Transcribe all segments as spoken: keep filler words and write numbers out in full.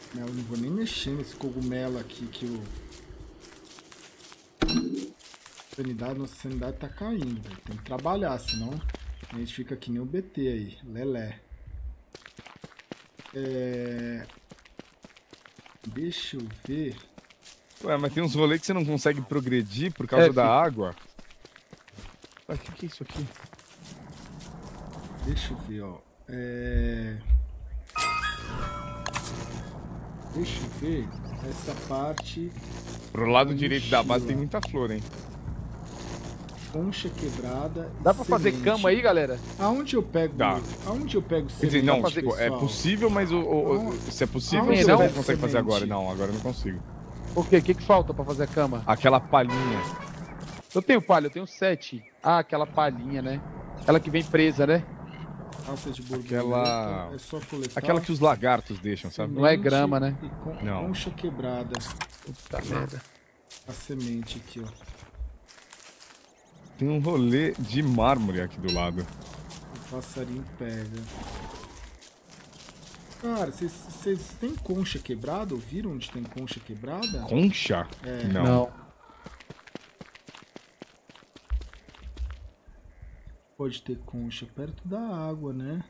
Não, eu não vou nem mexer nesse cogumelo aqui que o... Sanidade, nossa sanidade tá caindo, velho. Tem que trabalhar, senão a gente fica que nem o B T aí, lelé. É... Deixa eu ver. Ué, mas tem uns rolês que você não consegue progredir por causa É, da filho. água. O que, que é isso aqui? Deixa eu ver, ó. É... Deixa eu ver essa parte. Pro lado da direito da base tem mochila. muita flor, hein? Concha quebrada. Dá pra fazer semente. cama aí, galera? Aonde eu pego? Dá. Aonde eu pego Quer dizer, semente, não, fazer- tipo, é pessoal? possível, mas o, o- o- se é possível, Aonde você eu não pego consegue fazer semente? agora. Não, agora eu não consigo. Por quê? O que que falta pra fazer a cama? Aquela palhinha. Eu tenho palha, eu tenho sete. Ah, aquela palhinha, né? Aquela que vem presa, né? Alça de borboleta. Aquela- É só coletar. Aquela que os lagartos deixam, sabe? Não é semente grama, né? E con Não. concha quebrada. Puta merda. A semente aqui, ó. Tem um rolê de mármore aqui do lado. O passarinho pega. Cara, vocês têm concha quebrada? Ouviram onde tem concha quebrada? Concha? É. Não. Não. Pode ter concha perto da água, né?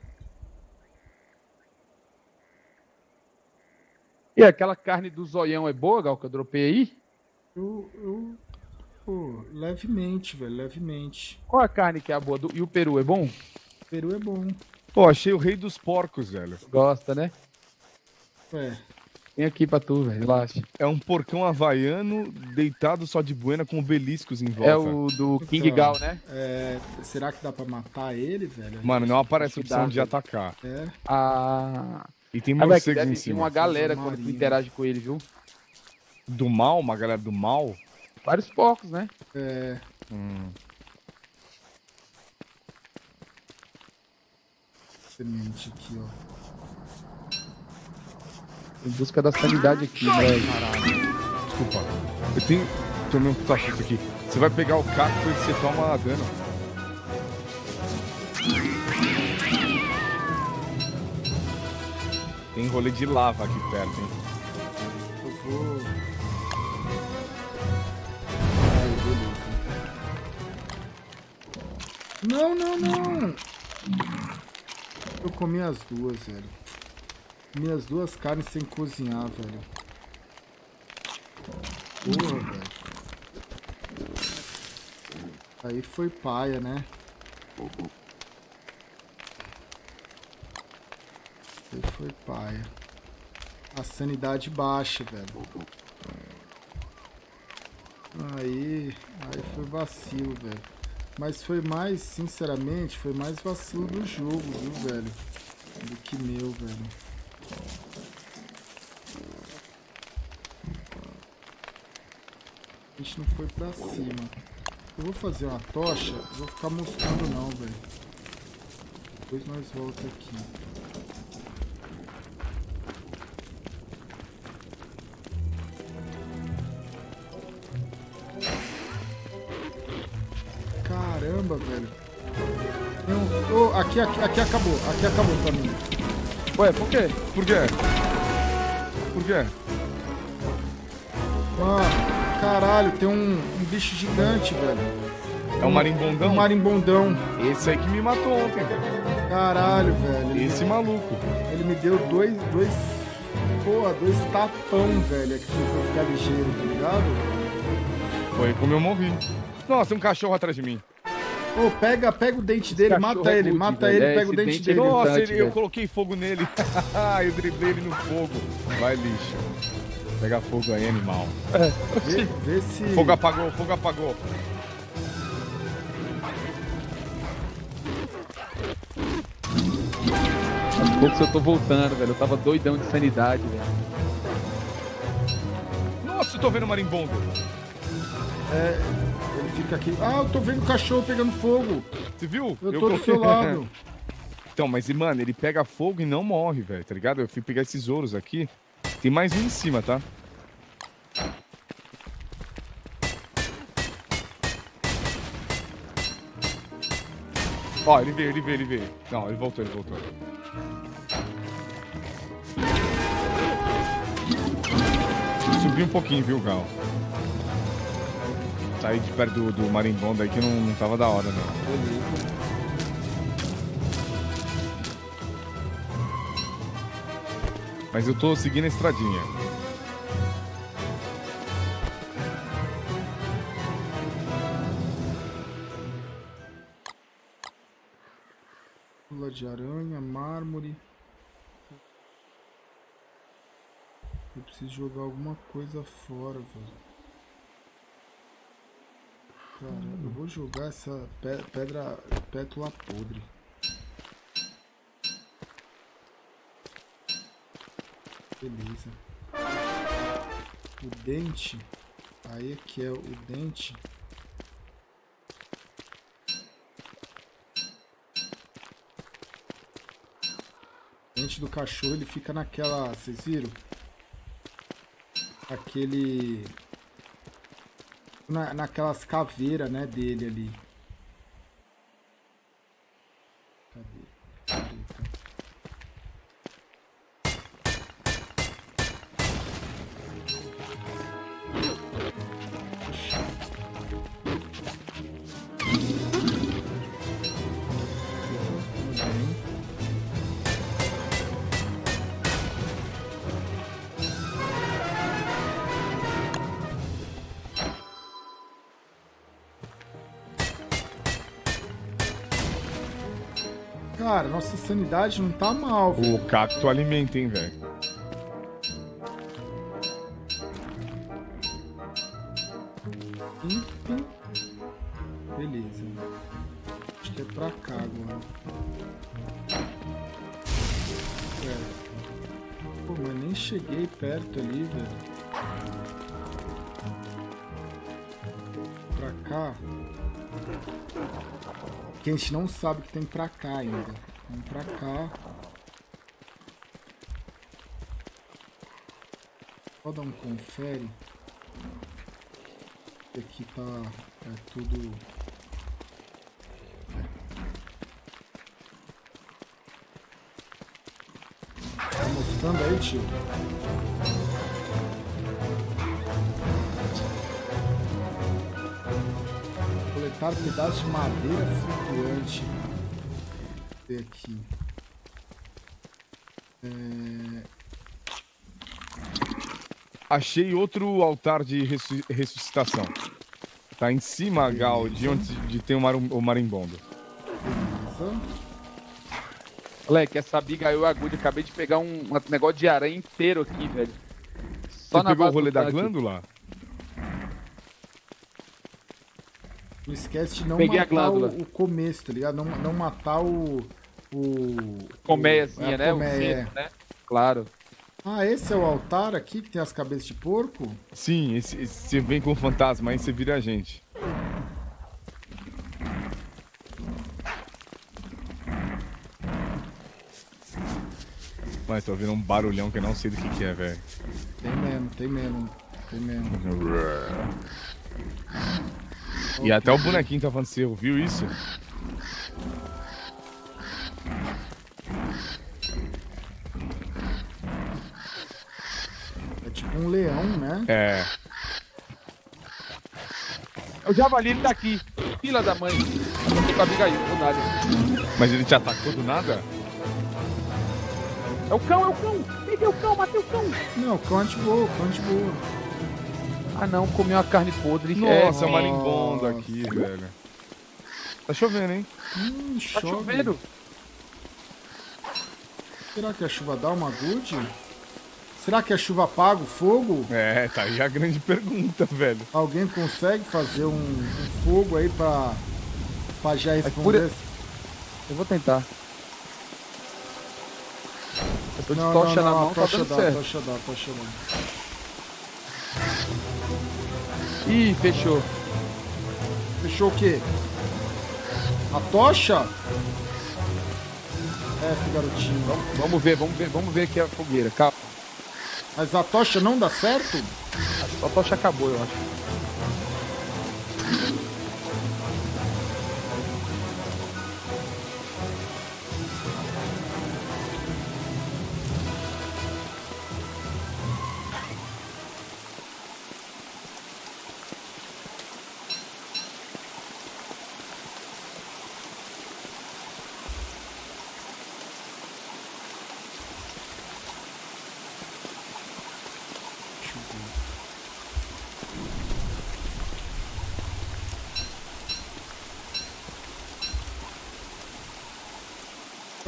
E aquela carne do zoião é boa, Gal, que eu dropei aí? Eu, eu pô, levemente, velho, levemente. Qual a carne que é a boa? Do- E o peru é bom? Peru é bom. Pô, achei o rei dos porcos, velho. Gosta, né? É, Vem aqui pra tu, velho. Relaxa. É um porcão havaiano deitado só de buena com obeliscos em volta. É o do King Então, Gal, né? é, será que dá pra matar ele, velho? Mano, não aparece a Acho que opção dá, de velho. atacar. É, Ah. E tem Ah, Beck, morcegos deve em vir cima. uma galera Coisa quando tu marinha. interage com ele, viu? Do mal? Uma galera do mal? Vários porcos, né? é. Hum. Semente aqui, ó. Em busca da sanidade aqui, moleque. Desculpa. Eu tenho... Tomei um puta susto aqui. Você vai pegar o cacto e você toma dano. Tem rolê de lava aqui perto, hein? Eu vou. Ai, beleza. Não, não, não! Eu comi as duas, velho. Comi as duas carnes sem cozinhar, velho. Porra, velho. Aí foi paia, né? Aí foi paia. A sanidade baixa, velho. Aí, aí foi vacilo, velho. Mas foi mais, sinceramente, foi mais vacilo do jogo, viu, velho? Do que meu, velho. A gente não foi pra cima. Eu vou fazer uma tocha, eu vou ficar mostrando não, velho. Depois nós volta aqui. Caramba, velho. Não, oh, aqui, aqui, aqui acabou, aqui acabou pra mim. Ué, por quê? Por quê? Por quê? Mano, caralho, tem um, um bicho gigante, velho. É um marimbondão? Um marimbondão. Esse aí que me matou ontem, velho. Caralho, velho. Ele, Esse maluco. ele me deu dois, dois, porra, dois tapão, velho, aqui pra ficar ligeiro, tá ligado? Foi como eu morri. Nossa, tem um cachorro atrás de mim. Ô, pega, pega o dente dele, cachorro mata é ele, good, mata velho. ele, É, pega o esse dente dente dele. é Nossa, irritante, ele- eu velho. coloquei fogo nele. Eu driblei ele no fogo. Vai, lixo. Pega fogo aí, animal. Vê, vê se... Fogo apagou, fogo apagou. Aos poucos eu tô voltando, velho. Eu tava doidão de sanidade, velho. Nossa, eu tô vendo marimbondo. É, ele fica aqui. Ah, eu tô vendo o cachorro pegando fogo. Você viu? Eu tô do seu lado. Então, mas, mano, ele pega fogo e não morre, velho, tá ligado? Eu fui pegar esses ouros aqui. Tem mais um em cima, tá? Ó, ele veio, ele veio, ele veio. Não, ele voltou, ele voltou. subi um pouquinho, viu, Gal? Saí de perto do, do marimbondo aí que não, não tava da hora, não. Beleza. Mas eu tô seguindo a estradinha. Pula de aranha, mármore. Eu preciso jogar alguma coisa fora, velho. Cara, eu vou jogar essa pe- pedra pétula podre. Beleza. O dente. Aí aqui é o dente. O dente do cachorro, ele fica naquela... Vocês viram? Aquele... Na, naquelas caveiras, né, dele ali. Cadê? Cadê? Cara, nossa sanidade não tá mal, velho. O cacto alimenta, hein, velho. Pim, pim. Beleza. Acho que é pra cá agora. É. Pô, mas nem cheguei perto ali, velho. Pra cá. Que a gente não sabe que tem pra cá ainda. Vamos pra cá. Só dar um confere. Aqui tá é tudo. Tá mostrando aí, tio? Coletar pedaços de madeira flutuante. Vou ver aqui. É... Achei outro altar de ressu- ressuscitação. Tá em cima, Gal, de onde de tem o, mar, o marimbondo. Beleza. Moleque, essa Abigail Agude, acabei de pegar um, um negócio de aranha inteiro aqui, velho. Só Você na pegou o base rolê do da tanque. glândula? Não esquece de não Peguei a matar glândula. o, o começo, tá ligado? Não, não matar o... o Colmeiazinha, o- né? a O colmeia, centro, é. né? Claro. Ah, esse é o altar aqui que tem as cabeças de porco? Sim, esse, esse- você vem com o fantasma, aí você vira a gente. Mas tô ouvindo um barulhão que eu não sei do que que é, velho. Tem mesmo, tem mesmo. Tem mesmo. E até o bonequinho tá falando, você ouviu isso? É tipo um leão, né? É. O javali, ele tá aqui. Fila da mãe. Eu tô com a Abigail, do nada. Mas ele te atacou do nada? É o cão, é o cão. Peguei o cão, matei o cão. Não, cão é de boa, cão é de boa. Ah, não, comi uma carne podre. Nossa, é é, o marimbondo aqui, velho. Tá chovendo, hein? Hum, tá chove. chovendo. Será que a chuva dá uma good? Será que a chuva apaga o fogo? É, tá aí a grande pergunta, velho. Alguém consegue fazer um, um fogo aí pra, pra já por- responder? Eu vou tentar. Eu tô de Não, tocha não, na não, mão, a tá tocha dando dá, a certo. tocha dá, a tocha dá. Ih, fechou. Fechou o quê? A tocha? É, esse garotinho. Vamos ver, vamos ver, vamos ver aqui a fogueira. Calma. Mas a tocha não dá certo? A tocha acabou, eu acho.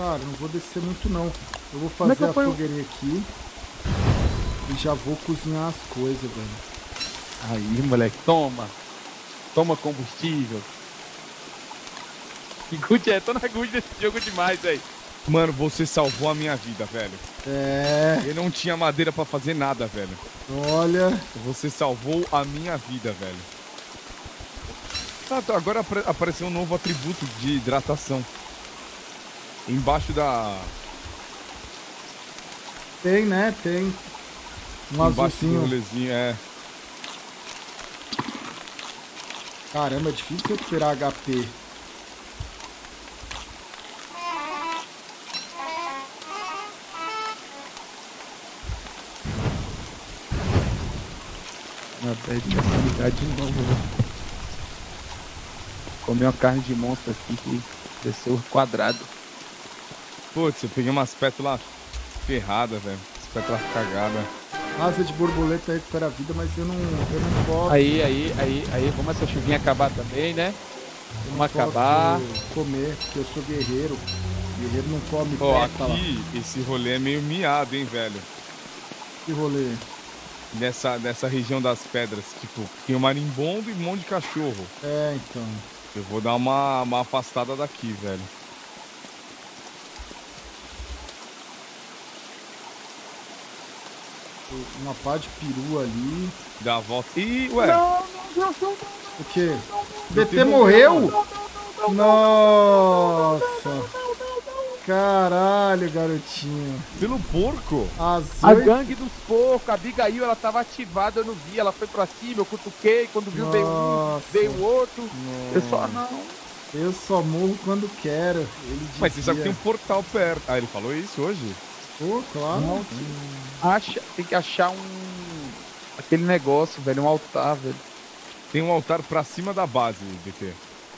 Cara, não vou descer muito não. Eu vou Como é que fazer eu a ponho- fogueirinha aqui. E já vou cozinhar as coisas, velho. Aí, moleque, toma. Toma combustível. Que good é, tô na good desse jogo demais, velho. Mano, você salvou a minha vida, velho. É, Eu não tinha madeira pra fazer nada, velho. olha. Você salvou a minha vida, velho. Ah, tá, agora apare- apareceu um novo atributo de hidratação. Embaixo da... Tem, né? Tem. Um Embaixo do azulzinho. rolezinho, é. Caramba, é difícil recuperar H P. Meu pé de facilidade de novo, velho. Comi uma carne de monstro aqui que desceu quadrado. Putz, eu peguei umas pétalas ferradas, velho. As pétalas cagadas. Asa de borboleta recupera a vida, mas eu não, eu não posso. Aí, aí, aí, aí, vamos essa chuvinha acabar também, né? eu não Vamos posso acabar. comer, porque eu sou guerreiro. Guerreiro não come Ó, pétala. aqui, esse rolê é meio miado, hein, velho. Que rolê. Nessa, nessa região das pedras, tipo, tem um marimbondo e um monte de cachorro. É, então. Eu vou dar uma, uma afastada daqui, velho. Uma pá de peru ali. Dá a volta. Ih, ué. Não, não, não, não, O quê? B B T T morreu. morreu? Nossa. Caralho, garotinho. Pelo porco. As A oito... gangue dos porcos, a Abigail, ela tava ativada, eu não vi, ela foi pra cima, eu cutuquei, quando viu veio um, Nossa. veio o outro. Eu só, Nossa. não. Eu só morro quando quero. Ele Mas você sabe que tem dizia. um portal perto. Ah, ele falou isso hoje? Pô, claro. Não, Acha, tem que achar um... aquele negócio, velho, um altar, velho. Tem um altar pra cima da base, B T.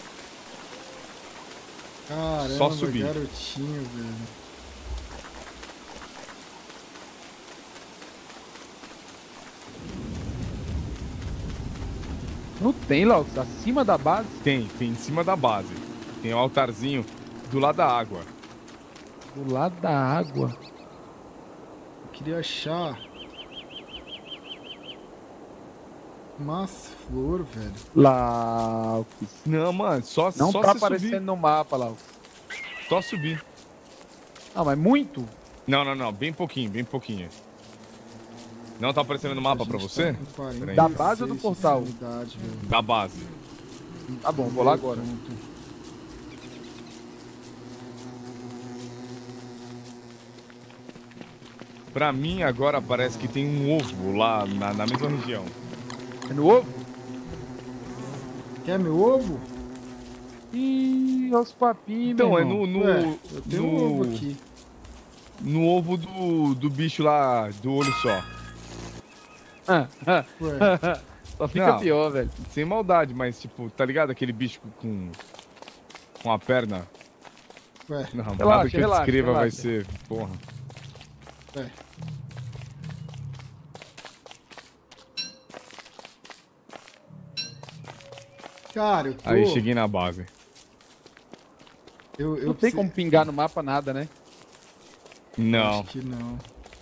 Caramba, Só subir. garotinho, velho. Não tem, Laus, acima da base. Tem, tem em cima da base. Tem um altarzinho do lado da água. Do lado da água. Eu queria achar... Mas flor, velho. Laus. Não, mano, só, Não só tá se aparecendo subir. no mapa, Laus. Só subir. Ah, mas muito? Não, não, não. Bem pouquinho, bem pouquinho. Não tá aparecendo no mapa A pra gente você? tá com quarenta e Da base ou do seis de portal? sanidade, velho. Da base. Tá bom, vou lá agora. Pronto. Pra mim, agora parece que tem um ovo lá na, na mesma região. É no ovo? Quer meu ovo? Ih, olha os papinhos, Então, meu é irmão. no, no, Ué, eu tenho no, um ovo aqui. no ovo do, do bicho lá, do olho só. Ah, ah, Ué, ah. Só fica Não. pior, velho. Sem maldade, mas tipo, tá ligado aquele bicho com com a perna? ué, Não, Relaxa, nada que eu relaxa, descreva vai relaxa. ser, porra. ué. Cara, eu tô... Aí cheguei na base. Eu, eu Não tem preciso- como pingar no mapa nada, né? Não. Acho que não.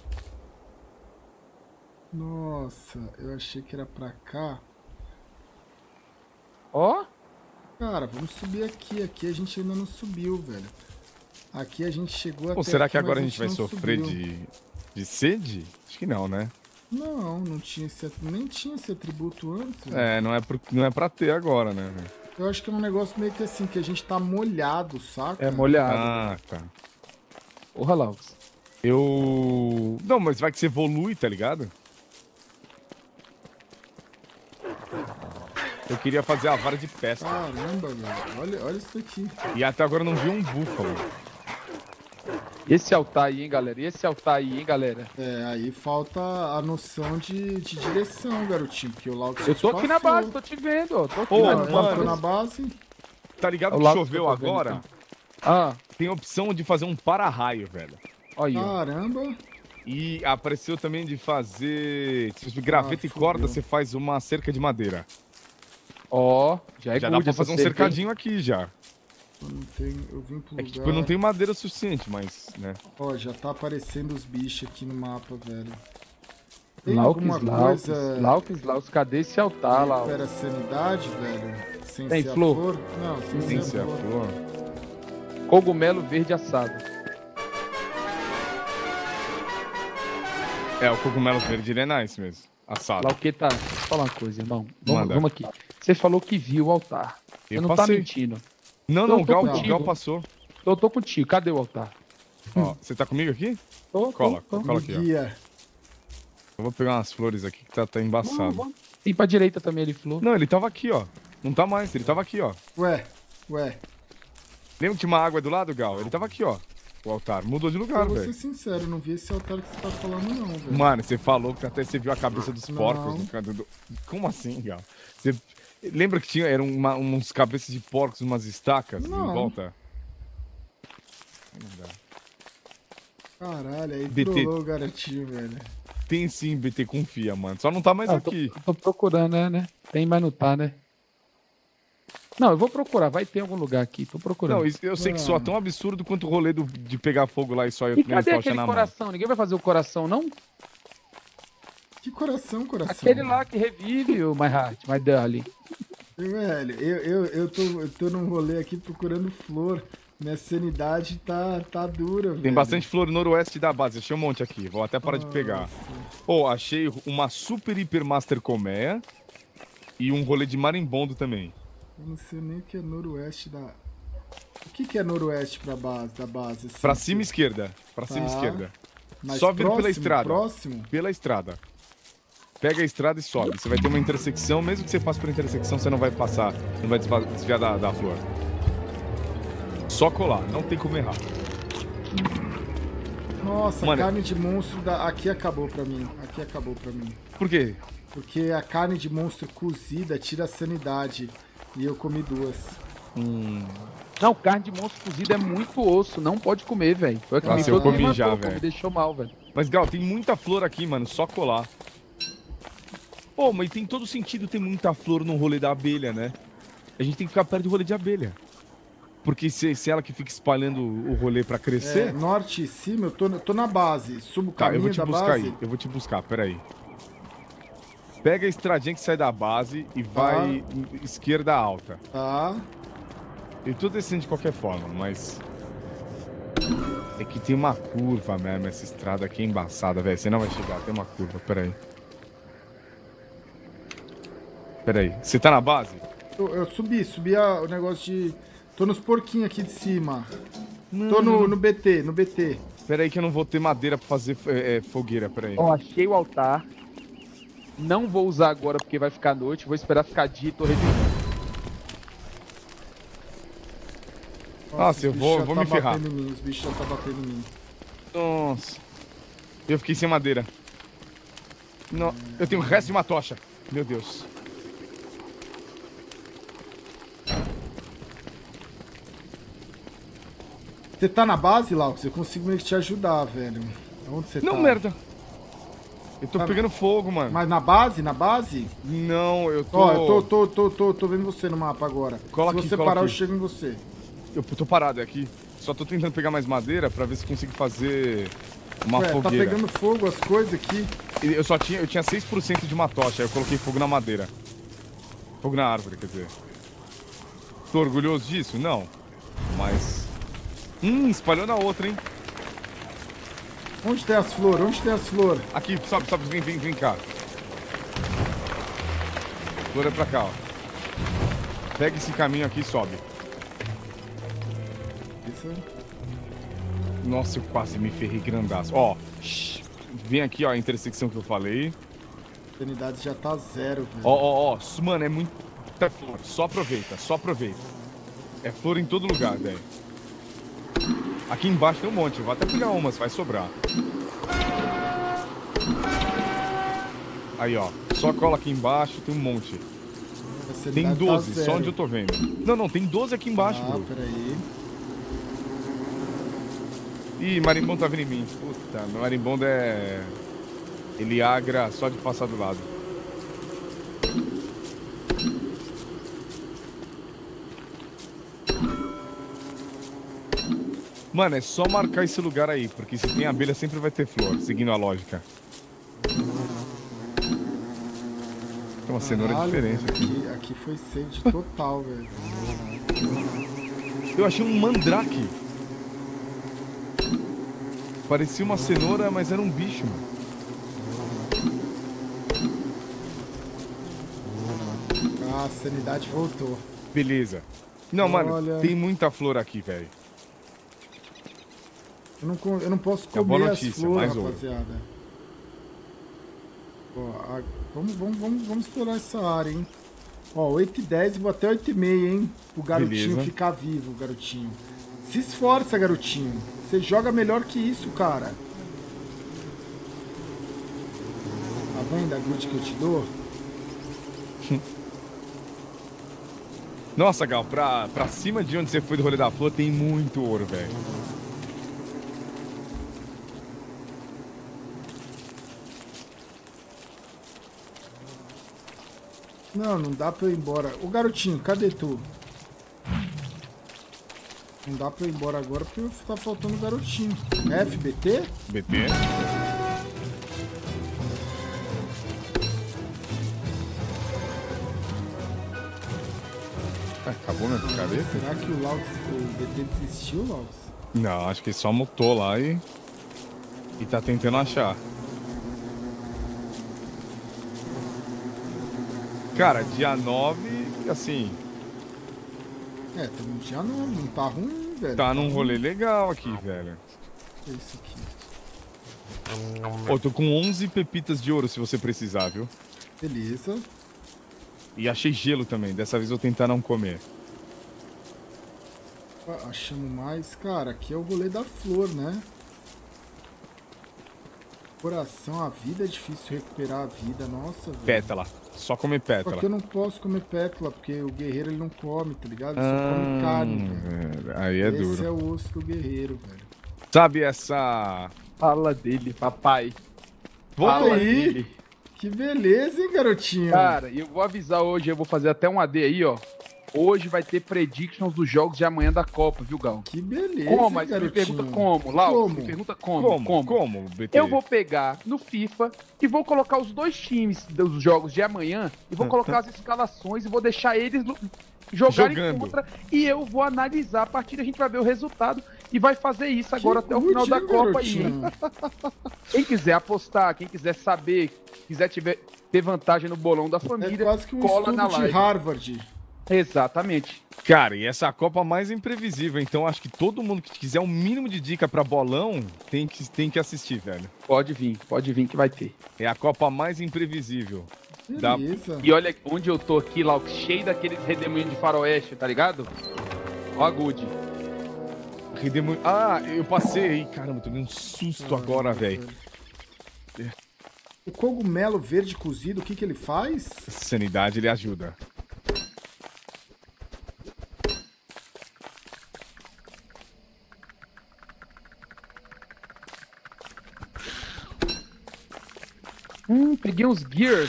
Nossa, eu achei que era pra cá. Ó, Cara, vamos subir aqui. Aqui a gente ainda não subiu, velho. Aqui a gente chegou até Ou será aqui, que agora a mas gente vai não sofrer subiu. de, de sede? Acho que não, né? Não, não tinha esse, nem tinha esse atributo antes. velho. É, não é, pro, não é pra ter agora, né? velho? Eu acho que é um negócio meio que assim, que a gente tá molhado, saca? é molhado. Ah, tá. Porra, Laus. Eu... Não, mas vai que você evolui, tá ligado? Eu queria fazer a vara de pesca. Caramba, velho. Olha, olha isso aqui. E até agora eu não vi um búfalo. E esse altar aí, hein, galera? E esse altar aí, hein, galera? É, aí falta a noção de, de direção, garotinho. Porque o Lago Eu tô aqui na base, tô te vendo, ó. Tô aqui Ô, na Mano, mano. na base. Tá ligado É o que lado choveu que eu tô vendo, agora? então. Ah, Tem a opção de fazer um para-raio, velho. olha aí, ó. Caramba. E apareceu também de fazer... Se graveta Ah, e corda, fudeu. você faz uma cerca de madeira. Ó, já é já dá good pra essa fazer um cerca, hein? cercadinho aqui já. Eu não tenho, eu vim pro É lugar... que tipo, eu não tenho madeira suficiente, mas, né. Ó, já tá aparecendo os bichos aqui no mapa, velho. Tem Laux, alguma Laux, coisa... Laux, Laux, cadê esse altar lá? Recupera a sanidade, velho? Sem Tem ser a flor? flor? Não, sem, Sem ser ser a a flor. flor. Cogumelo verde assado. É, o cogumelo verde ele é nice mesmo. Assado. Lá o que tá? Deixa eu falar uma coisa, irmão. Vamos, Manda. vamos aqui. Você falou que viu o altar. Você Eu não tá passei. mentindo. Não, Eu não, tô o Gal, o contigo. Gal passou. Eu tô contigo. Cadê o altar? Ó, você tá comigo aqui? Tô, tô, Cola, tô. cola aqui, ó. Guia. Eu vou pegar umas flores aqui que tá, tá Vamos, embaçado. vamos. Tem pra direita também, ele falou. Não, ele tava aqui, ó. Não tá mais, ele tava aqui, ó. Ué, ué. Lembra que tinha uma água do lado, Gal? Ele tava aqui, ó. O altar. Mudou de lugar, Eu vou ser velho. sincero, não vi esse altar que você tá falando não, velho. Mano, você falou que até você viu a cabeça dos Não. porcos no canto do... Como assim, Gal? Você... Lembra que tinha eram uma, uns cabeças de porcos, umas estacas Não. em volta? Não dá. Caralho, aí B T. trollou o garotinho, velho. Tem sim, B T, confia, mano. Só não tá mais Ah, eu tô, aqui. eu tô procurando, né, né? Tem, mas não tá, né? Não, eu vou procurar. Vai ter em algum lugar aqui. Tô procurando. Não, isso- eu sei que soa tão absurdo quanto o rolê do- de pegar fogo lá e só eu E tomei cadê tocha aquele na mão. coração? Ninguém vai fazer o coração, não? Que coração, coração. Aquele lá que revive o My Heart, My Darling. Velho, eu, eu, eu, tô, eu tô num rolê aqui procurando flor. Minha sanidade tá, tá dura, velho. Tem bastante flor no noroeste da base. Achei um monte aqui. Vou até parar de pegar. Pô, achei uma super hiper master colmeia e um rolê de marimbondo também. Eu não sei nem o que é noroeste da... O que, que é noroeste pra base, da base? Assim, Pra cima esquerda. Pra cima Tá. esquerda. Mas Só vir pela próximo, estrada. Próximo? Pela estrada. Pega a estrada e sobe. Você vai ter uma intersecção. Mesmo que você passe pela intersecção, você não vai passar. Não vai desva- desviar da, da flor. Só colar. Não tem como errar. Nossa, Mano, carne de monstro da... aqui acabou pra mim. Aqui acabou pra mim. Por quê? Porque a carne de monstro cozida tira a sanidade. E eu comi duas. Hum. Não, carne de monstro cozido é muito osso. Não pode comer, velho. Foi que Nossa, me eu todo comi me matou, já, pô, velho. Me deixou mal, velho. Mas, Gal, tem muita flor aqui, mano. Só colar. Pô, mas tem todo sentido ter muita flor no rolê da abelha, né? A gente tem que ficar perto do rolê de abelha. Porque se, se ela que fica espalhando o rolê pra crescer... É, norte e cima, eu tô, eu tô na base. Subo o Tá, eu caminho vou te da buscar base. aí. Eu vou te buscar, peraí. Pega a estradinha que sai da base e vai esquerda alta. Tá. Eu tô descendo de qualquer forma, mas... É que tem uma curva mesmo, essa estrada aqui é embaçada, velho. Você não vai chegar, tem uma curva, peraí. Peraí, você tá na base? Eu, eu subi, subi a- o negócio de... Tô nos porquinhos aqui de cima. Não, Tô no, no B T, no B T. Peraí que eu não vou ter madeira pra fazer é, é, fogueira, peraí. Ó, achei o altar. Não vou usar agora porque vai ficar noite. Vou esperar ficar dia e tô revisando. Nossa, os eu bichos vou- já vou tá me ferrar. batendo em mim, os bichos já tá batendo em mim. Nossa. Eu fiquei sem madeira. Não, eu tenho o resto de uma tocha. Meu Deus. Você tá na base, Laux? Eu consigo meio que te ajudar, velho. Onde você Não, tá? merda. Eu tô Tá- pegando fogo, mano. Mas na base? Na base? Não, eu tô... Ó, eu tô, tô, tô, tô, tô vendo você no mapa agora. Cola Se aqui, você cola parar, eu aqui. chego em você. Eu tô parado aqui. Só tô tentando pegar mais madeira pra ver se consigo fazer uma Ué, tá fogueira. pegando fogo as coisas aqui. E Eu só tinha, eu tinha seis por cento de uma tocha, aí eu coloquei fogo na madeira. Fogo na árvore, quer dizer. Tô orgulhoso disso? Não. Mas... Hum, espalhou na outra, hein? Onde tem as flores? Onde tem as flores? Aqui, sobe, sobe, vem, vem, vem cá. Flor é pra cá, ó. Pega esse caminho aqui e sobe. Isso. Nossa, eu quase me ferrei grandaço. Ó, shh, vem aqui, ó, a intersecção que eu falei. A sanidade já tá zero, velho. Ó, ó, ó, mano, é muita flor. Só aproveita, só aproveita. É flor em todo lugar, velho. Aqui embaixo tem um monte, eu vou até pegar umas, vai sobrar. Aí, ó, só cola aqui embaixo, tem um monte. A sanidade Tem tá doze, zero. só onde eu tô vendo. Não, não, tem doze aqui embaixo, Ah, bro. peraí. Ih, marimbondo tá vindo em mim. Puta, meu marimbondo é... Ele agra só de passar do lado. Mano, é só marcar esse lugar aí, porque se tem abelha sempre vai ter flor, seguindo a lógica. Tem uma cenoura Caralho, diferente aqui. aqui. Aqui foi sede total, velho. Eu achei um mandrake. Parecia uma cenoura, mas era um bicho, mano. Ah, a sanidade voltou. Beleza. Não, Olha... mano, tem muita flor aqui, velho. Eu não, eu não posso É boa comer notícia, as flores, mais ouro. rapaziada. Ó, a... vamos, vamos, vamos, vamos explorar essa área, hein. Ó, oito e dez, vou até oito e meia, hein. O garotinho Beleza. ficar vivo, garotinho. Se esforça, garotinho. Você joga melhor que isso, cara. Tá vendo a good que eu te dou? Nossa, Gal, pra, pra cima de onde você foi do rolê da flor tem muito ouro, velho. Não, não dá pra eu ir embora. Ô, garotinho, cadê tu? Não dá pra eu ir embora agora porque tá faltando o garotinho. F B T? B T. Ah, acabou minha cabeça? Será que o Laux, o B T desistiu, Laux? Não, acho que ele só mutou lá e... E tá tentando achar. Cara, dia nove, assim... É, tem um dia não, não tá ruim, velho. Tá num ruim. rolê legal aqui, velho. Esse aqui. Pô, tô com onze pepitas de ouro se você precisar, viu? Beleza. E achei gelo também, dessa vez eu vou tentar não comer. Ah, achamos mais. Cara, aqui é o rolê da flor, né? Coração, a vida é difícil recuperar a vida, nossa, velho. Pétala, só comer Só que eu pétala. não posso comer pétala, porque o guerreiro ele não come, tá ligado? Ele só come carne, velho. velho, aí é Esse duro. é o osso do guerreiro, velho. Sabe essa... Fala dele, papai. Volta Fala aí. dele. Que beleza, hein, garotinho? Cara, e eu vou avisar hoje, eu vou fazer até um A D aí, ó. Hoje vai ter predictions dos jogos de amanhã da Copa, viu, Gal? Que beleza, Como? hein, Mas me garotinho? pergunta como, Lau? Como? Me pergunta como. Como? Como? Como, B T? Eu vou pegar no FIFA e vou colocar os dois times dos jogos de amanhã e vou colocar as escalações e vou deixar eles no- jogarem Jogando. contra e eu vou analisar a partida, a gente vai ver o resultado e vai fazer isso agora Que até o final good, da hein, Copa aí. garotinho? Quem quiser apostar, quem quiser saber, quiser tiver, ter vantagem no bolão da É família, quase que um cola estudo na de live. Harvard. Exatamente. Cara, e essa é a Copa mais imprevisível, então acho que todo mundo que quiser um mínimo de dica pra bolão tem que, tem que assistir, velho. Pode vir, pode vir que vai ter. É a Copa mais imprevisível. Dá- Beleza. E olha onde eu tô aqui, lá, cheio daqueles redemoinhos de faroeste, tá ligado? Ó a Good. Redemu- Ah, eu passei. Caramba, tô dando um susto agora, velho. O cogumelo verde cozido, o que que ele faz? Sanidade, ele ajuda. Hum, peguei uns gears.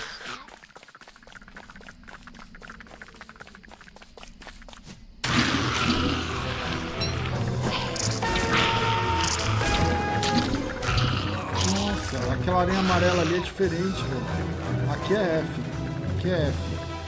Nossa, aquela aranha amarela ali é diferente, velho. Aqui é F. Aqui é F.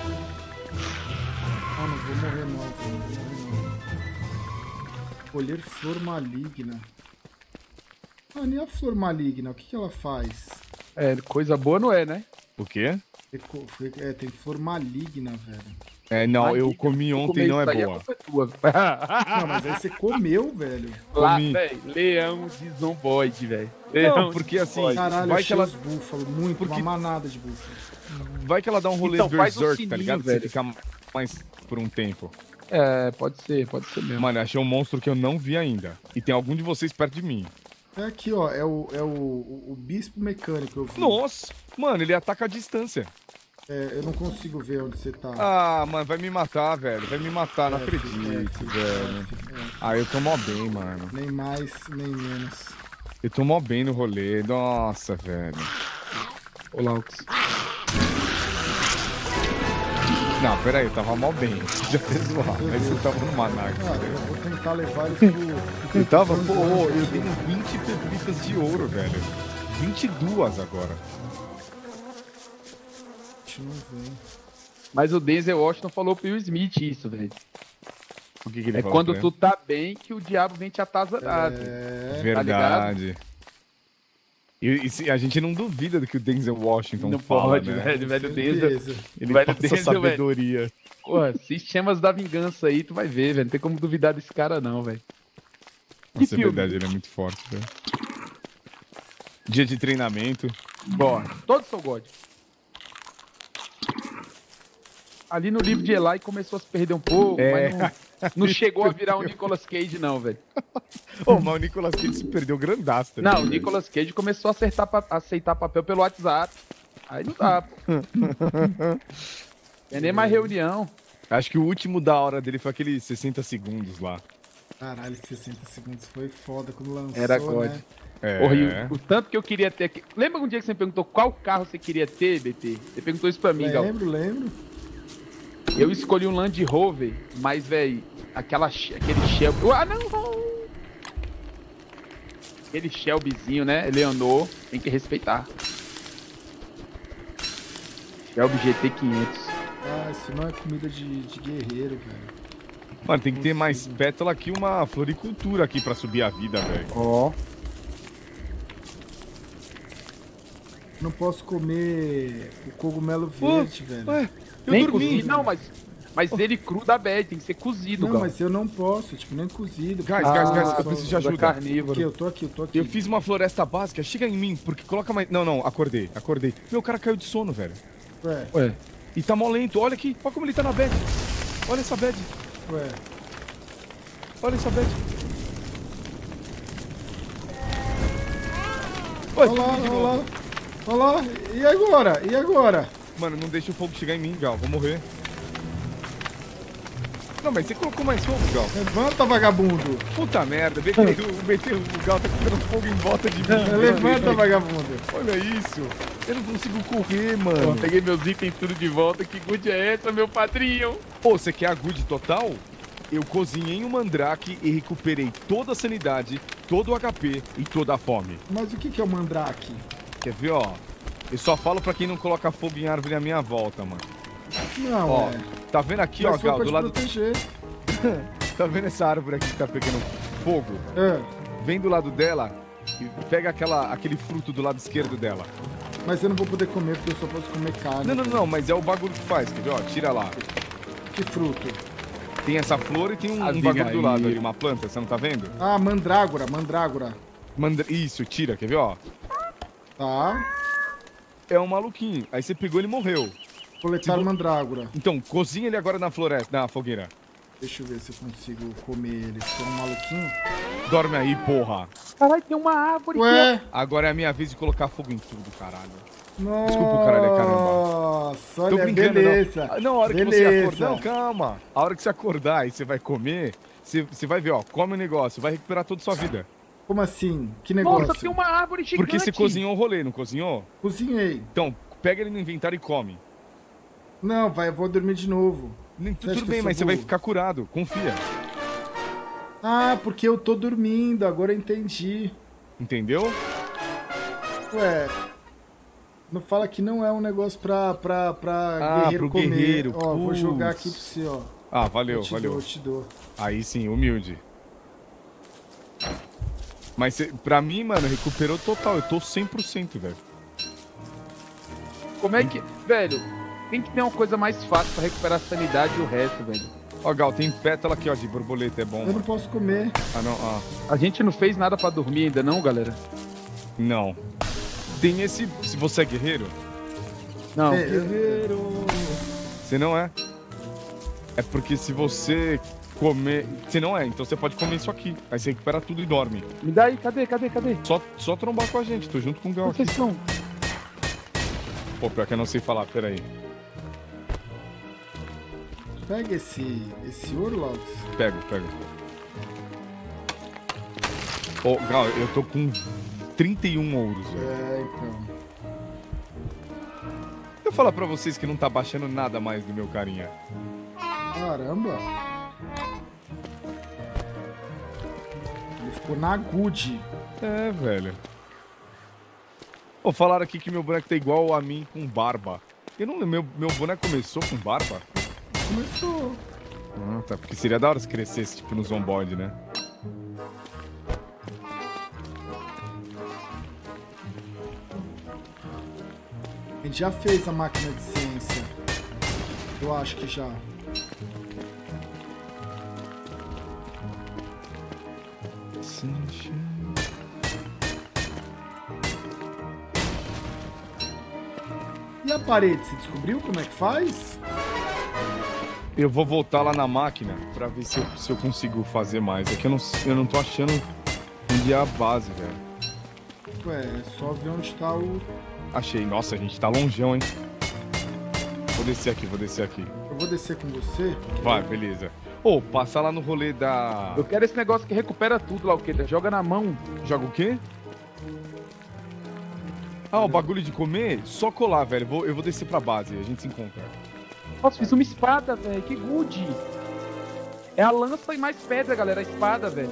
Ah, não vou morrer não, velho. Não vou morrer não. Colher flor maligna. Ah, nem a flor maligna, o que que ela faz? É, coisa boa não é, né? O quê? Eco- foi- É, tem flor maligna, velho. É, não, Maligna. eu comi Eu ontem, comer não é isso aí, a boa. culpa é tua. Não, mas aí você comeu, velho. Lá, Comi. velho, leão de zomboide, velho. Não, Leão porque de assim, zomboide. Caralho, vai eu que ela, os búfalos, muito, Porque- uma manada de búfalos. vai que ela dá um rolê Então, faz um berserk, sininho, tá ligado? Pra velho. você ficar mais por um tempo. É, pode ser, pode ser mesmo. Mano, eu achei um monstro que eu não vi ainda. E tem algum de vocês perto de mim. É aqui, ó, é o, é o, o, o bispo mecânico, eu vi. Nossa! Mano, ele ataca a distância. É, eu não consigo ver onde você tá. Ah, mano, vai me matar, velho. Vai me matar, não F, acredito, F, velho. F, F. Ah, eu tô mó bem, mano. Nem mais, nem menos. Eu tô mó bem no rolê. Nossa, velho. Ô, Laux. Não, pera aí, eu tava mal bem. Já até zoar, mas você tava no Manax. Cara, eu vou tentar levar eles pro... Eu tava, pô, eu tenho vinte pepitas de ouro, velho. vinte e duas agora. A gente não vem. Mas o Denzel Washington falou pro Will Smith isso, velho. O que, que ele É falou quando pra tu tá bem que o diabo vem te atazanar. velho. É... ele? Verdade. E, e se- a gente não duvida do que o Denzel Washington Não fala, pode, né? velho. Velho Denzel. Certeza. Ele Velho passa Denzel, sabedoria. Porra, assiste Chamas da Vingança aí, tu vai ver, velho. Não tem como duvidar desse cara, não, velho. Nossa, é filme? verdade, ele é muito forte, velho. Dia de treinamento. Bora. Todos são God. Ali no livro de Eli começou a se perder um pouco, É. mas não, não chegou a virar um Nicolas Cage, não, velho. Ô, mas o Nicolas Cage se perdeu grandaço também. Não, o velho. Nicolas Cage começou a acertar pa- aceitar papel pelo WhatsApp. Aí não dá, pô. É nem mais reunião. Acho que o último da hora dele foi aquele sessenta segundos lá. Caralho, sessenta segundos foi foda quando lançou, Era God. né? É. Porra, e o, o tanto que eu queria ter aqui. Lembra um dia que você me perguntou qual carro você queria ter, B T? Você perguntou isso pra mim, Gal. Lembro, lembro. Eu escolhi um Land Rover, mas, velho, aquela, aquele Shelby... Ah, não! Aquele Shelbyzinho, né? Leonor, tem que respeitar. Shelby G T quinhentos. Ah, isso não é comida de, de guerreiro, velho. Mano, tem que ter mais Consigo. pétala que uma floricultura aqui pra subir a vida, velho. Ó. Não posso comer o cogumelo verde, velho. Ué, eu Nem dormi. cozido. Não, mas, mas ele cru da bad, tem que ser cozido, Não, Gal. mas eu não posso, tipo, nem cozido. Guys, porque- guys, guys, Ah, eu preciso de só- Da ajuda. Aqui, carnívoro. eu tô aqui, eu tô aqui. Eu fiz uma floresta básica, chega em mim, porque coloca mais... Não, não, acordei, acordei. Meu cara caiu de sono, velho. Ué, Ué. E tá mó lento, olha aqui, olha como ele tá na bed. Olha essa bed, ué. olha essa bed. Olha lá, olha lá. Olha lá. E agora? E agora? Mano, não deixa o fogo chegar em mim, Gal, vou morrer. Não, mas você colocou mais fogo, Gal. Levanta, vagabundo. Puta merda, B T, o, B T, o Gal tá colocando fogo em volta de mim. Levanta, vagabundo. Olha isso, eu não consigo correr, Pô, mano. peguei meus itens tudo de volta. Que good é essa, meu padrinho? Pô, você quer a good total? Eu cozinhei um mandrake e recuperei toda a sanidade, todo o H P e toda a fome. Mas o que que é o mandrake? Quer ver, ó? Eu só falo pra quem não coloca fogo em árvore à minha volta, mano. Não, Ó, é. tá vendo aqui, Mas ó, foi Gal, pra do te lado... proteger. Tá vendo essa árvore aqui que tá pegando fogo? É, Vem do lado dela e pega aquela, aquele fruto do lado esquerdo dela. mas eu não vou poder comer porque eu só posso comer carne. Não, não, não, mas é o bagulho que faz, quer ver, ó? Tira lá. Que fruto? Tem essa flor e tem um, um Avinha bagulho do aí. lado ali, uma planta, você não tá vendo? Ah, mandrágora, mandrágora. Manda... Isso, tira, quer ver, ó? Tá. É um maluquinho. Aí você pegou ele e morreu. Coletar Se vo- mandrágora. Então, cozinha ele agora na floresta, na fogueira. Deixa eu ver se eu consigo comer ele. Se é um maluquinho. Dorme aí, porra. Caralho, tem uma árvore Ué? Agora é a minha vez de colocar fogo em tudo, caralho. Nossa, Desculpa, caralho, caramba. Nossa, Tô olha, brincando, beleza. não. Não, a hora que você Beleza. acordar. Não, calma. A hora que você acordar e você vai comer, você, você vai ver, ó, come o negócio, vai recuperar toda a sua vida. Como assim? Que negócio? Nossa, tem uma árvore gigante. Porque você cozinhou o rolê, não cozinhou? Cozinhei. Então, pega ele no inventário e come. Não, vai, eu vou dormir de novo. Nem- Você acha Tudo que bem, eu mas sou você vai burro? ficar curado, confia. Ah, porque eu tô dormindo, agora eu entendi. Entendeu? Ué, não fala que não é um negócio pra, pra, pra Ah, guerreiro pro comer. guerreiro, Ó, vou putz. jogar aqui pra você, ó. Ah, valeu, eu te valeu. dou, eu te dou. Aí sim, humilde. Mas cê, pra mim, mano, recuperou total. Eu tô cem por cento, velho. Como é que... Velho, tem que ter uma coisa mais fácil pra recuperar a sanidade e o resto, velho. Ó, Gal, tem pétala aqui, ó, de borboleta, é bom, Eu não mano. posso comer. Ah, não, ah. A gente não fez nada pra dormir ainda não, galera? Não. Tem esse... Se você é guerreiro, Não. É, eu- guerreiro. Você não é. É porque se você comer... Você não é, então você pode comer isso aqui. Aí você recupera tudo e dorme. Me dá aí, cadê, cadê, cadê? Só, só trombar com a gente, tô junto com o Gal Onde aqui. vocês estão? Pô, pior que eu não sei falar, peraí. Pega esse, esse ouro, Lotus. Pego, pego. Ô, Gal, eu tô com trinta e um ouros, velho. É, então. Eu falar pra vocês que não tá baixando nada mais do meu carinha. Caramba. Ele ficou na good. É, velho. Pô, falaram aqui que meu boneco tá igual a mim com barba. Eu não meu, meu boneco começou com barba? Começou. Ah, tá. Porque seria da hora se crescesse, tipo, no zomboide, né? A gente já fez a máquina de ciência. Eu acho que já. E a parede, você descobriu como é que faz? Eu vou voltar lá na máquina pra ver se eu, se eu consigo fazer mais. É que eu não, eu não tô achando onde é a base, velho. Ué, é só ver onde tá o... Achei. Nossa, a gente tá longeão, hein? Vou descer aqui, vou descer aqui. Eu vou descer com você. Vai, beleza. Ô, passar lá no rolê da... Eu quero esse negócio que recupera tudo lá, o quê? Joga na mão. Joga o quê? Ah, o bagulho de comer? Só colar, velho. Vou, eu vou descer pra base, a gente se encontra. Nossa, fiz uma espada, velho. Que good. É a lança e mais pedra, galera. A espada, velho.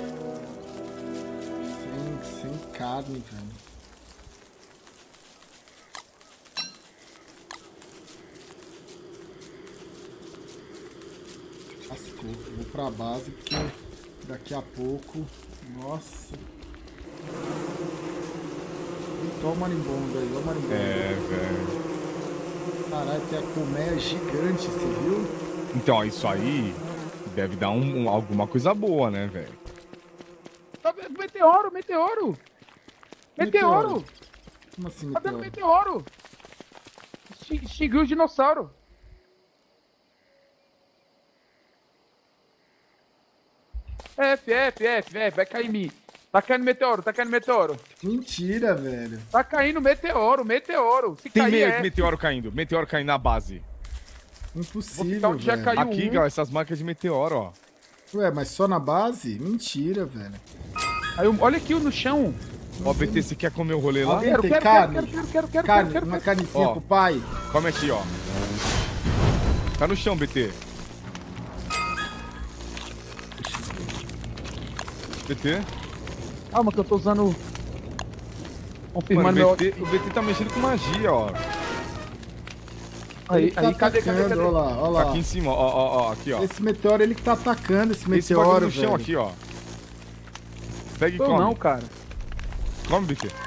Sem, sem carne, velho. Lascou. Vou pra base porque daqui a pouco... Nossa... Olha o marimbondo aí, olha o marimbondo. É, velho. Caralho, tem a colmeia gigante, você viu? Então, isso aí deve dar um, um- alguma coisa boa, né, velho? Tá vendo? Meteoro, meteoro. Meteoro. Como assim, Tá vendo meteoro? meteoro? Exti- Extinguiu o dinossauro. F, F, F, F, vai cair em mim. Tá caindo meteoro, tá caindo meteoro. Mentira, velho. Tá caindo meteoro, meteoro. Se Tem cair, me- é. meteoro caindo, meteoro caindo na base. Impossível, Vou ficar onde já velho. caiu. Aqui, um. Gal, essas marcas de meteoro, ó. Ué, mas só na base? Mentira, velho. Aí, eu- olha aqui no chão. Ó, B T, você quer comer o rolê lá? Alguém Quero, tem quero, carne? quero, quero, quero, quero, Carne, quero, uma quero. carnicinha Ó. pro pai. Come aqui, ó. Tá no chão, B T. B T? Calma que eu tô usando... Confirmando Mano, meu... o B T, o B T tá mexendo com magia, ó. Aí, Ele que tá aí, cadê, cadê, atacando, cadê? Olha lá, olha Tá lá. aqui em cima, ó, ó, ó, aqui, ó. Esse meteoro, ele que tá atacando esse Esse bagulho meteoro, no chão velho. aqui, ó. Pega e Eu come. não, cara. Come, B T.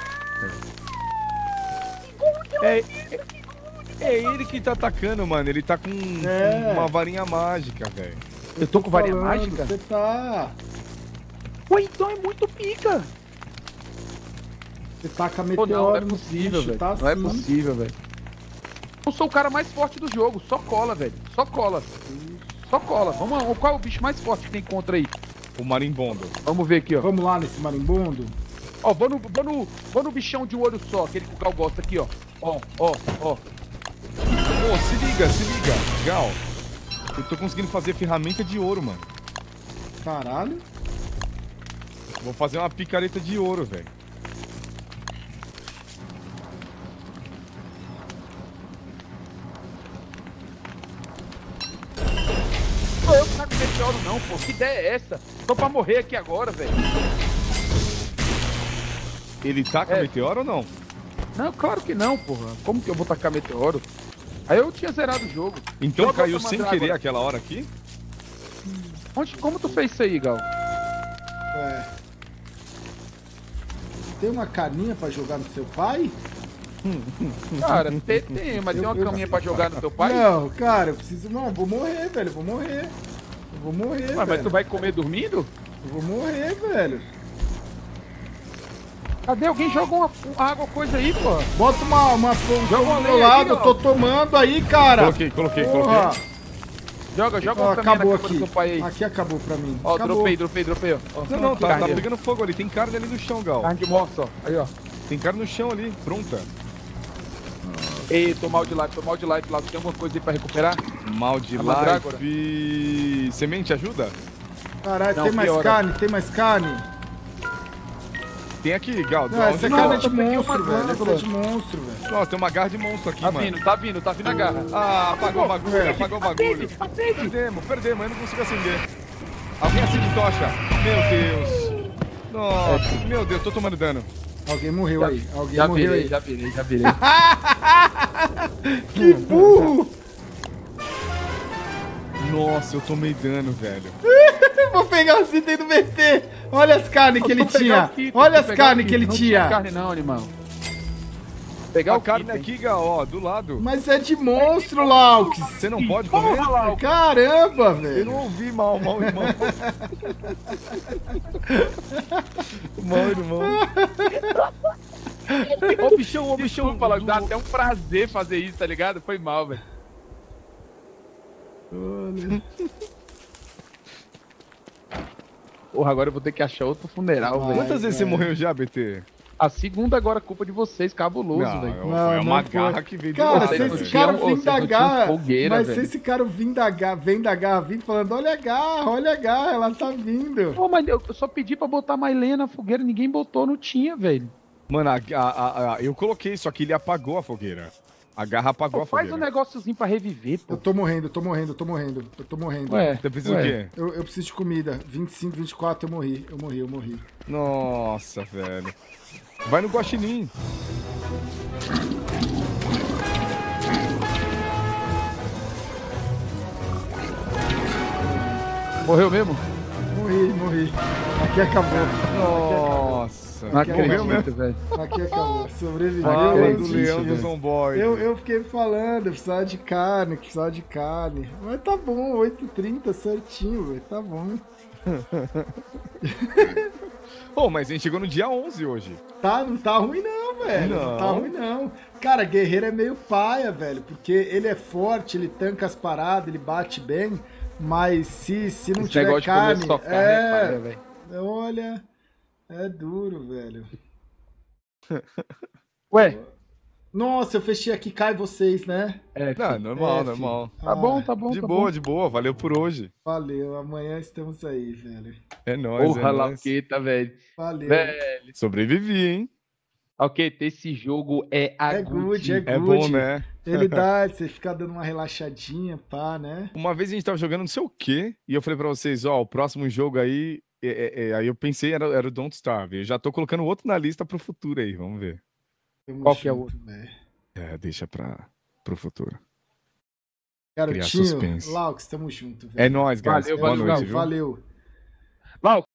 É, é, é ele que tá atacando, mano. Ele tá com É. uma varinha mágica, velho. Eu tô com varinha Falando, mágica? Você tá... Ué, então é muito pica. Você taca Pô, meteoro não, não é no possível, bicho, velho. tá Não é assim. possível, velho. Eu sou o cara mais forte do jogo. Só cola, velho. Só cola. Só cola. Vamos, qual é o bicho mais forte que tem contra aí? O marimbondo. Vamos ver aqui, ó. Vamos lá nesse marimbondo? Ó, vou no, vou no, vou no bichão de um olho só, aquele que o Gal gosta aqui, ó. Ó, ó, ó. Pô, se liga, se liga. Gal, eu tô conseguindo fazer ferramenta de ouro, mano. Caralho. Vou fazer uma picareta de ouro, velho. Pô, eu não taco meteoro não, pô. Que ideia é essa? Tô pra morrer aqui agora, velho. Ele taca É. meteoro ou não? Não, claro que não, porra. Como que eu vou tacar meteoro? Aí eu tinha zerado o jogo. Então Joga caiu outra sem mandrágora. querer aquela hora aqui? Onde, como tu fez isso aí, Gal? Ué. Tem uma caninha pra jogar no seu pai? Cara, tem, tem, mas tem uma Eu- eu- caminha pra jogar no teu pai? Não, cara, eu preciso... Não, eu vou morrer, velho. Eu vou morrer. Eu vou morrer, Ué, mas velho. tu vai comer dormindo? Eu vou morrer, velho. Cadê? Alguém joga uma, uma água, coisa aí, pô. Bota uma, uma fonte Joga do uma meu lenha lado. aí, Eu ó. tô tomando aí, cara. Coloquei, coloquei, Porra. coloquei. Joga, joga Ó, uma caminha acabou na cama aqui. do teu pai aí. Aqui acabou pra mim. Ó, acabou. dropei, dropei, dropei, ó. Ó, Não, não, tá, carne, tá ó. pegando fogo ali. Tem carne ali no chão, Gal. Carne de morso, ó. Aí, ó. Tem carne no chão ali, pronta. Ei, tô mal de life, tô mal de life lá. Tem alguma coisa aí pra recuperar? Mal de A mandrágora. life. Semente ajuda? Caralho, Não, tem mais piora. carne, tem mais carne. Tem aqui, Gal. Não, essa é Não, carne eu de peguei monstro, uma velho. Essa é glândula. de monstro, velho. Nossa, tem uma garra de monstro aqui, Tá mano. vindo, tá vindo, tá vindo a garra. Ah, apagou o bagulho, Acende, apagou o bagulho. acende, acende. Perdemos, perdemos, eu não consigo acender. Alguém acende tocha. Meu Deus. Nossa, meu Deus, tô tomando dano. Alguém morreu Já- aí. Alguém Já morreu virei, aí. já virei, já virei. Que burro! Nossa, eu tomei dano, velho. Eu vou pegar o item do B T. Olha as carnes que ele Vou pegar tinha. o kit, Olha vou as pegar o carnes kit. que ele Não tinha. carne não, animal. Pegar A o carne kit, aqui, Gal, ó, do lado. Mas é de monstro, Laux. Você não pode comer? Porra, lá, o Caramba, Eu velho. não ouvi mal, mal, irmão. Mal, irmão. Ô, bichão, ô, bichão. Desculpa, Lago, do- dá até um prazer fazer isso, tá ligado? Foi mal, velho. Olha. Porra, agora eu vou ter que achar outro funeral, Vai. velho. Quantas vezes você velho. morreu já, B T? A segunda agora é culpa de vocês, cabuloso, Não, velho. foi Não, uma não foi. garra que veio do Cara, lado, vocês se não velho. esse cara tinham- vem vocês da não tinham garra, fogueira, mas velho. se esse cara vem da garra, vem da garra, vem falando, olha a garra, olha a garra, ela tá vindo. Pô, mas eu só pedi pra botar mais lenha na fogueira, ninguém botou, não tinha, velho. Mano, a, a- a- a- eu coloquei, só que ele apagou a fogueira. A garra apagou Pô, a faz fogueira. um negóciozinho pra reviver, pô. Eu tô morrendo, eu tô morrendo, eu tô morrendo, eu tô morrendo. Ué, Você precisa ué. do quê? Eu, eu preciso de comida. vinte e cinco, vinte e quatro, eu morri, eu morri, eu morri. Nossa, velho. Vai no guaxinim. Morreu mesmo? Morri, morri. Aqui acabou. Nossa. Não Morreu Morreu acredito, mesmo? velho. Aqui acabou. Sobreviveu. Fala Ai, do gente, leão do velho. Zomboid. Eu, eu fiquei falando, eu precisava de carne, precisava de carne. Mas tá bom, oito e trinta certinho, velho. Tá bom. Pô, mas a gente chegou no dia onze hoje. Tá, não tá ruim não, velho. Não. Não. tá ruim não. Cara, guerreiro é meio paia, velho. Porque ele é forte, ele tanca as paradas, ele bate bem. Mas se, se não Esse tiver negócio de carne. comer só carne é, é paia, velho. olha. É duro, velho. Ué, Nossa, eu fechei aqui, cai vocês, né? é, Não, filho. normal, É, normal. Tá bom, tá bom, De tá boa, bom. de boa. Valeu por hoje. Valeu, amanhã estamos aí, velho. É nóis, Porra, é nóis. Laqueta, velho. Valeu. Velho. Sobrevivi, hein? Ok, esse jogo é a É good, é É good. bom, né? Ele dá, você fica dando uma relaxadinha, pá, né? Uma vez a gente tava jogando não sei o quê, e eu falei pra vocês, ó, o próximo jogo aí, é, é, é, aí eu pensei, era, era o Don't Starve. Eu já tô colocando outro na lista pro futuro aí, vamos ver. Tamo Qual que é o junto, velho. É, deixa pra, pro futuro. Garotinho, suspense. Laux, tamo junto, velho. É nóis, guys. Valeu, Boa valeu, noite, Gal. viu? Valeu. Lau,